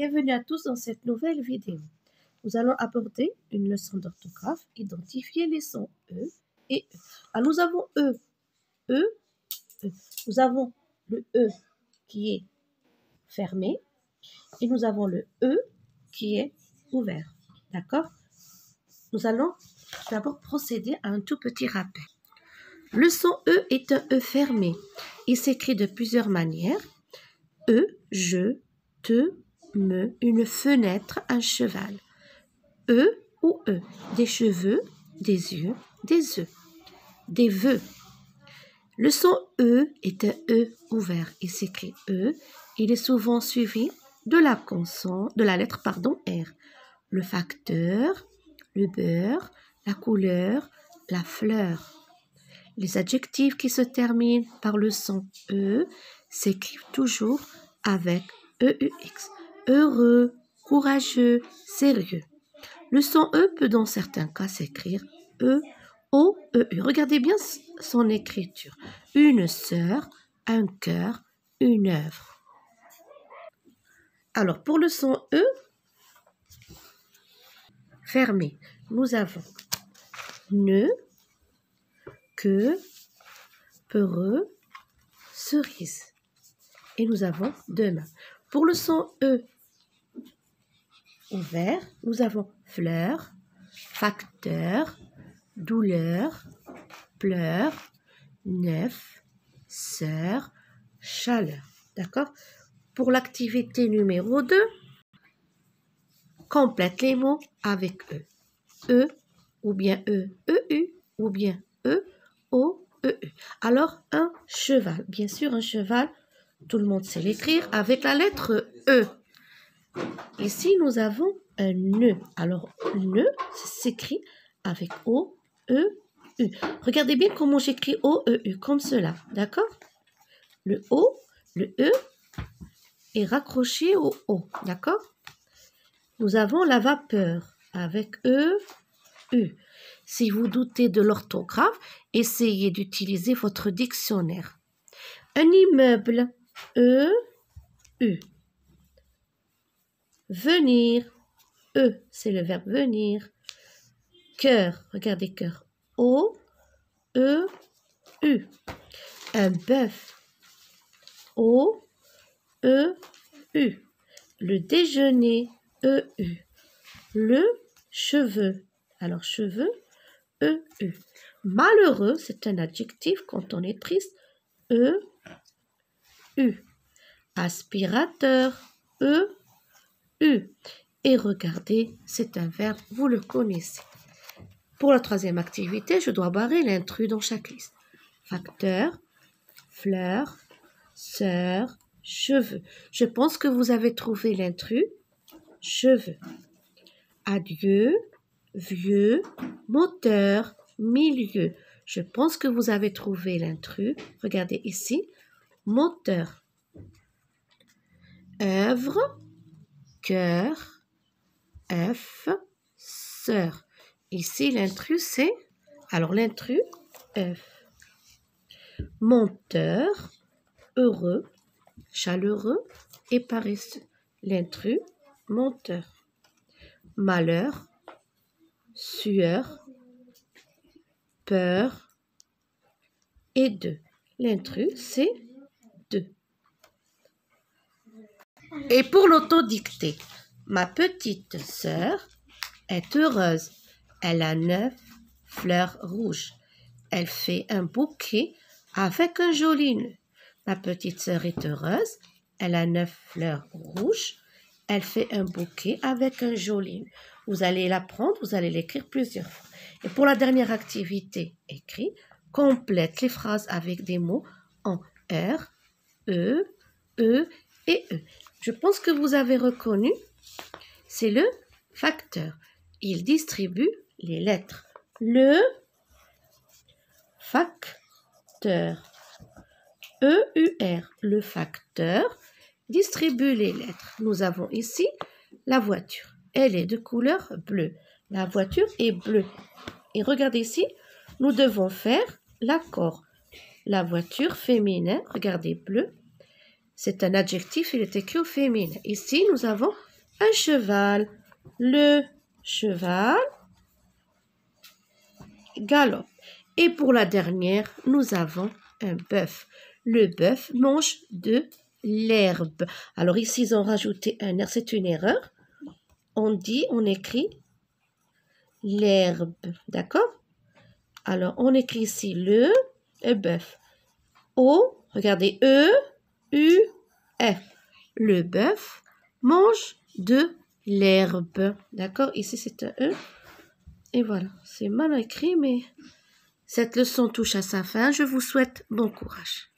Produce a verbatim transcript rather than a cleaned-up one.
Bienvenue à tous dans cette nouvelle vidéo. Nous allons aborder une leçon d'orthographe, identifier les sons E et E. Alors nous avons E, E, E. Nous avons le E qui est fermé et nous avons le E qui est ouvert. D'accord? Nous allons d'abord procéder à un tout petit rappel. Le son E est un E fermé. Il s'écrit de plusieurs manières. E, je, te, me, une fenêtre, un cheval. E ou E, des cheveux, des yeux, des œufs, des vœux. Le son E est un E ouvert. Il s'écrit E. Il est souvent suivi de la consonne, de la lettre pardon, R. Le facteur, le beurre, la couleur, la fleur. Les adjectifs qui se terminent par le son E s'écrivent toujours avec E U X. Heureux, courageux, sérieux. Le son E peut dans certains cas s'écrire E, O, E, U. Regardez bien son écriture. Une sœur, un cœur, une œuvre. Alors, pour le son E, fermé, nous avons ne, que, peureux, cerise. Et nous avons demain. Pour le son E ouvert, nous avons fleur, facteur, douleur, pleurs, neuf, sœur, chaleur. D'accord? Pour l'activité numéro deux, complète les mots avec E. E ou bien E, E U ou bien E, O, E, U. Alors, un cheval. Bien sûr, un cheval, tout le monde sait l'écrire avec la lettre E. Ici, nous avons un nœud. Alors, nœud s'écrit avec O, E, U. Regardez bien comment j'écris O, E, U, comme cela. D'accord? Le O, le E est raccroché au O. D'accord? Nous avons la vapeur avec E, U. Si vous doutez de l'orthographe, essayez d'utiliser votre dictionnaire. Un immeuble, E, U. Venir, E, c'est le verbe venir. Cœur, regardez cœur, O, E, U. Un bœuf, O, E, U. Le déjeuner, E, U. Le cheveu, alors cheveux, E, U. Malheureux, c'est un adjectif quand on est triste, E, U. Aspirateur, E, U. Et regardez, c'est un verbe, vous le connaissez. Pour la troisième activité, je dois barrer l'intrus dans chaque liste. Facteur, fleur, sœur, cheveux. Je pense que vous avez trouvé l'intrus. Cheveux. Adieu, vieux, moteur, milieu. Je pense que vous avez trouvé l'intrus. Regardez ici. Moteur. Œuvre, cœur, F, sœur. Ici, l'intrus, c'est... Alors, l'intrus, F. Monteur, heureux, chaleureux et paresseux. L'intrus, monteur. Malheur, sueur, peur et deux. L'intrus, c'est deux. Et pour l'autodictée, ma petite sœur est heureuse. Elle a neuf fleurs rouges. Elle fait un bouquet avec un joli nœud. Ma petite sœur est heureuse. Elle a neuf fleurs rouges. Elle fait un bouquet avec un joli nœud. Vous allez l'apprendre, vous allez l'écrire plusieurs fois. Et pour la dernière activité, écrit, complète les phrases avec des mots en R, E, E et E. Je pense que vous avez reconnu, c'est le facteur. Il distribue les lettres. Le facteur. E U R, le facteur, distribue les lettres. Nous avons ici la voiture. Elle est de couleur bleue. La voiture est bleue. Et regardez ici, nous devons faire l'accord. La voiture féminin, regardez bleu, c'est un adjectif, il est écrit au féminin. Ici, nous avons un cheval. Le cheval galope. Et pour la dernière, nous avons un bœuf. Le bœuf mange de l'herbe. Alors ici, ils ont rajouté un R, c'est une erreur. On dit, on écrit l'herbe, d'accord? Alors, on écrit ici le et bœuf. O, regardez, E, U, F. Le bœuf mange de l'herbe, d'accord? Ici, c'est un E. Et voilà, c'est mal écrit, mais cette leçon touche à sa fin. Je vous souhaite bon courage.